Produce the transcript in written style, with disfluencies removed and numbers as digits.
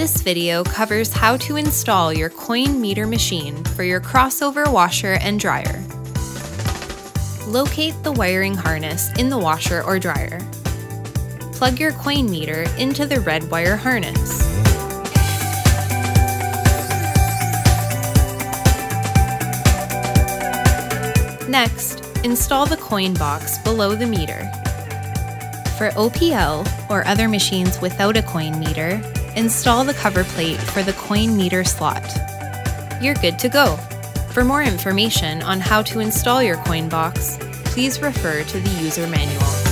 This video covers how to install your coin meter machine for your crossover washer and dryer. Locate the wiring harness in the washer or dryer. Plug your coin meter into the red wire harness. Next, install the coin box below the meter. For OPL or other machines without a coin meter, install the cover plate for the coin meter slot. You're good to go. For more information on how to install your coin box, please refer to the user manual.